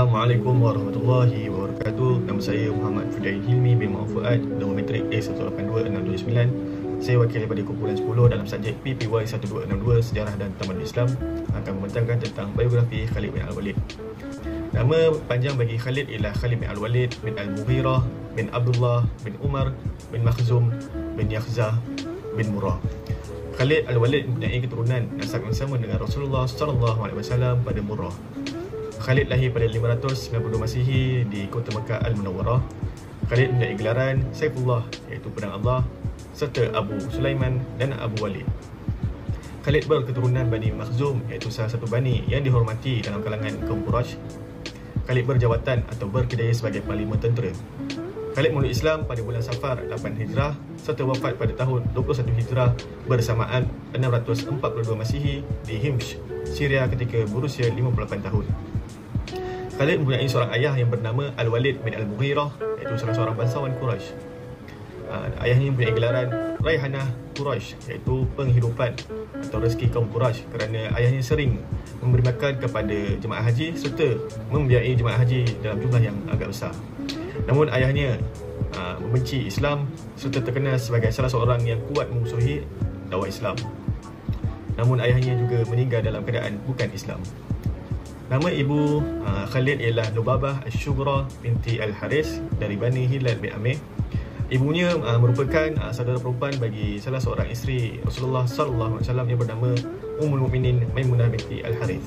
Assalamualaikum warahmatullahi wabarakatuh. Nama saya Muhammad Fudain Hilmi bin Muhammad Fuad, nombor metrik A1826229. Saya wakil daripada kumpulan 10 dalam subjek PPY 1262 Sejarah dan Tamadun Islam, akan membentangkan tentang biografi Khalid bin Al-Walid. Nama panjang bagi Khalid ialah Khalid bin Al-Walid bin Al-Mughirah bin Abdullah bin Umar bin Makhzum bin Yakhzah bin Murrah. Khalid Al-Walid mempunyai keturunan nasab yang sama dengan Rasulullah SAW pada Murrah. Khalid lahir pada 592 Masihi di kota Mekah Al-Munawwarah. Khalid mempunyai gelaran Saifullah, iaitu pedang Allah, serta Abu Sulaiman dan Abu Walid. Khalid berketurunan Bani Makhzum, iaitu salah satu bani yang dihormati dalam kalangan kaum Quraisy. Khalid berjawatan atau berkedaya sebagai panglima tentera. Khalid memeluk Islam pada bulan Safar 8 Hijrah serta wafat pada tahun 21 Hijrah bersamaan 642 Masihi di Himsh, Syria ketika berusia 58 tahun. Khalid mempunyai seorang ayah yang bernama Al-Walid bin Al-Mughirah, iaitu salah seorang bangsawan Quraisy. Ayahnya mempunyai gelaran Raihanah Quraisy, iaitu penghidupan atau rezeki kaum Quraisy, kerana ayahnya sering memberi makan kepada jemaah haji serta membiayai jemaah haji dalam jumlah yang agak besar. Namun ayahnya membenci Islam serta terkenal sebagai salah seorang yang kuat memusuhi dakwah Islam. Namun ayahnya juga meninggal dalam keadaan bukan Islam. Nama ibu Khalid ialah Lubabah Asy-Syughra binti Al-Haris dari Bani Hilal bin Amir. Ibunya merupakan saudara perempuan bagi salah seorang isteri Rasulullah SAW yang bernama Ummul Mukminin Maimunah binti Al-Harith.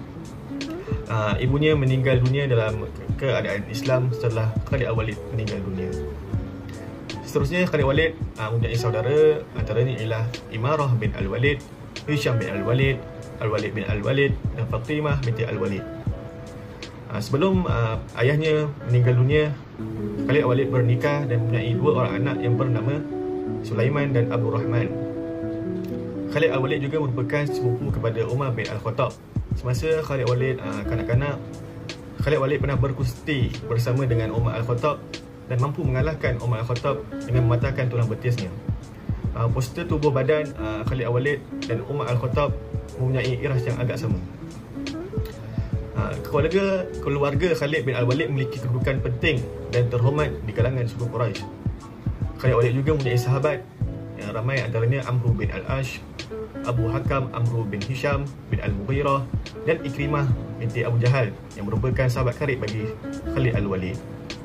Ibunya meninggal dunia dalam keadaan Islam setelah Khalid Al-Walid meninggal dunia. Seterusnya, Khalid Al-Walid mempunyai saudara, antaranya ialah Imarah bin Al-Walid, Hisham bin Al-Walid, Al-Walid bin Al-Walid dan Fatimah binti Al-Walid. Sebelum ayahnya meninggal dunia, Khalid Al-Walid bernikah dan mempunyai dua orang anak yang bernama Sulaiman dan Abdul Rahman. Khalid Al-Walid juga merupakan sepupu kepada Umar bin Al-Khattab. Semasa Khalid Al-Walid kanak-kanak, Khalid Al-Walid pernah berkusti bersama dengan Umar Al-Khattab dan mampu mengalahkan Umar Al-Khattab dengan mematahkan tulang betisnya. Poster tubuh badan Khalid Al-Walid dan Umar Al-Khattab mempunyai iras yang agak sama. Keluarga Khalid bin Al-Walid memiliki kedudukan penting dan terhormat di kalangan suku Quraisy. Khalid Al-Walid juga mempunyai sahabat yang ramai, antaranya Amru bin Al-Ash, Abu Hakam Amru bin Hisham bin Al-Mughirah dan Ikrimah binti Abu Jahal yang merupakan sahabat karib bagi Khalid Al-Walid.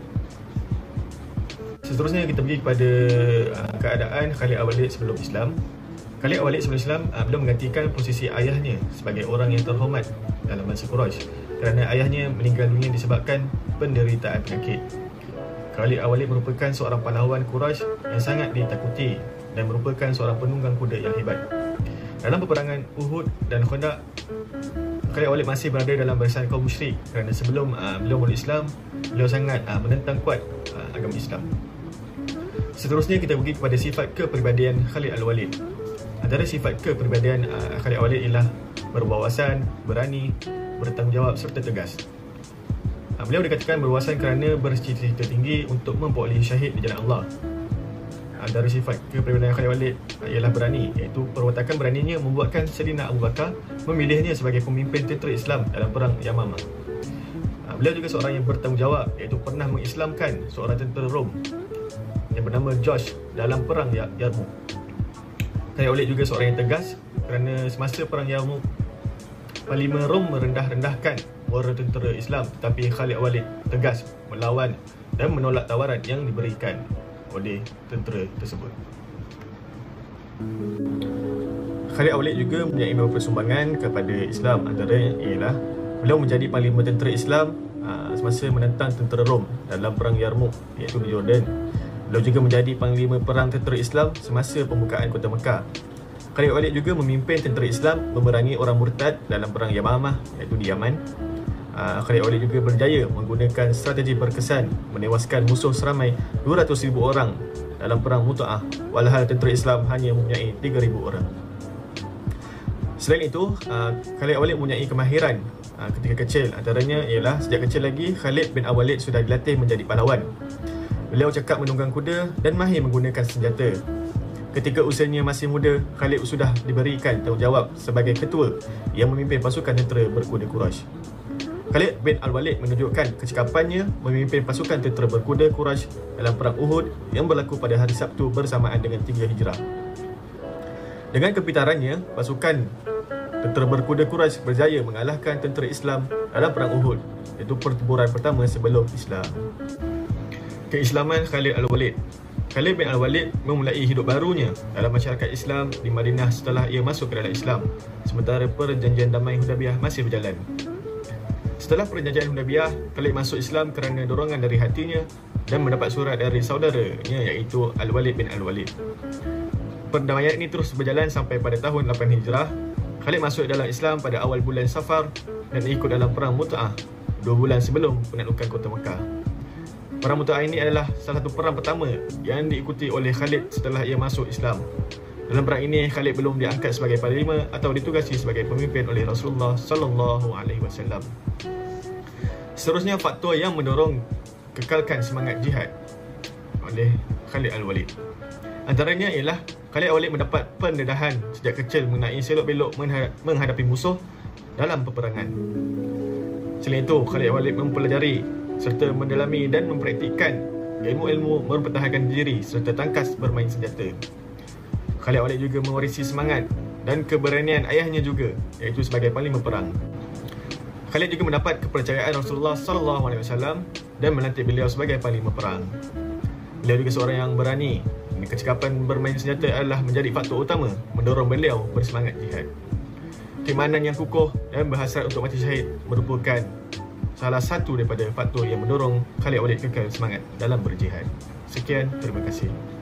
Seterusnya kita pergi kepada keadaan Khalid Al-Walid sebelum Islam. Khalid Al-Walid sebelum Islam beliau menggantikan posisi ayahnya sebagai orang yang terhormat dalam bangsa Quraisy kerana ayahnya meninggal dunia disebabkan penderitaan penyakit. Khalid Al-Walid merupakan seorang pahlawan Quraisy yang sangat ditakuti dan merupakan seorang penunggang kuda yang hebat. Dalam peperangan Uhud dan Khandaq, Khalid Al-Walid masih berada dalam barisan kaum musyrik kerana sebelum beliau memeluk Islam, beliau sangat menentang kuat agama Islam. Seterusnya kita pergi kepada sifat kepribadian Khalid Al-Walid. Antara sifat kepribadian Khalid Al-Walid ialah berwawasan, berani, bertanggungjawab serta tegas. Beliau dikatakan berwawasan kerana bercita-cita tinggi untuk memperolehi syahid di jalan Allah. Antara sifat kepribadian Khalid Al-Walid ialah berani, iaitu perwatakan beraninya membuatkan Sayyidina Abu Bakar memilihnya sebagai pemimpin tentera Islam dalam perang Yamamah. Beliau juga seorang yang bertanggungjawab, iaitu pernah mengislamkan seorang tentera Rom yang bernama Josh dalam perang Yarmouk. Khalid Al-Walid juga seorang yang tegas kerana semasa perang Yarmouk, Panglima Rom merendah-rendahkan warga tentera Islam, tetapi Khalid Al-Walid tegas melawan dan menolak tawaran yang diberikan oleh tentera tersebut. Khalid Al-Walid juga mempunyai beberapa sumbangan kepada Islam. Antaranya ialah beliau menjadi panglima tentera Islam semasa menentang tentera Rom dalam perang Yarmouk, iaitu di Jordan. Beliau juga menjadi panglima perang tentera Islam semasa pembukaan kota Mekah. Khalid Al-Walid juga memimpin tentera Islam memerangi orang murtad dalam perang Yamamah, iaitu di Yaman. Khalid Al-Walid juga berjaya menggunakan strategi berkesan menewaskan musuh seramai 200,000 orang dalam perang Mu'tah, walhal tentera Islam hanya mempunyai 3,000 orang. Selain itu, Khalid Al-Walid mempunyai kemahiran ketika kecil. Antaranya ialah sejak kecil lagi Khalid bin Al-Walid sudah dilatih menjadi pahlawan. Beliau cekap menunggang kuda dan mahir menggunakan senjata. Ketika usianya masih muda, Khalid sudah diberikan tanggungjawab sebagai ketua yang memimpin pasukan tentera berkuda Quraisy. Khalid bin Al-Walid menunjukkan kecekapannya memimpin pasukan tentera berkuda Quraisy dalam perang Uhud yang berlaku pada hari Sabtu bersamaan dengan 3 Hijrah. Dengan kepintarannya, pasukan tentera berkuda Quraisy berjaya mengalahkan tentera Islam dalam perang Uhud, iaitu pertempuran pertama sebelum Islam. Keislaman Khalid Al-Walid. Khalid bin Al-Walid memulai hidup barunya dalam masyarakat Islam di Madinah setelah ia masuk ke dalam Islam, sementara perjanjian damai Hudaybiyah masih berjalan. Setelah perjanjian Hudaybiyah, Khalid masuk Islam kerana dorongan dari hatinya dan mendapat surat dari saudaranya iaitu Al-Walid bin Al-Walid. Perdamaian ini terus berjalan sampai pada tahun 8 Hijrah. Khalid masuk dalam Islam pada awal bulan Safar dan ikut dalam perang Mut'ah 2 bulan sebelum penaklukan kota Mekah. Perang Mut'ah ini adalah salah satu perang pertama yang diikuti oleh Khalid setelah ia masuk Islam. Dalam perang ini, Khalid belum diangkat sebagai panglima atau ditugasi sebagai pemimpin oleh Rasulullah sallallahu alaihi wasallam. Seterusnya, faktor yang mendorong kekalkan semangat jihad oleh Khalid Al-Walid. Antaranya ialah Khalid Al-Walid mendapat pendedahan sejak kecil mengenai selok belok menghadapi musuh dalam peperangan. Selain itu, Khalid Al-Walid mempelajari serta mendalami dan mempraktikkan ilmu-ilmu mempertahankan diri serta tangkas bermain senjata. Khalid Al-Walid juga mewarisi semangat dan keberanian ayahnya juga, iaitu sebagai panglima perang. Khalid juga mendapat kepercayaan Rasulullah SAW dan melantik beliau sebagai panglima perang. Beliau juga seorang yang berani. Kecekapan bermain senjata adalah menjadi faktor utama mendorong beliau bersemangat jihad. Keimanan yang kukuh dan berhasrat untuk mati syahid merupakan salah satu daripada faktor yang mendorong Khalid Al-Walid kekal semangat dalam berjihad. Sekian, terima kasih.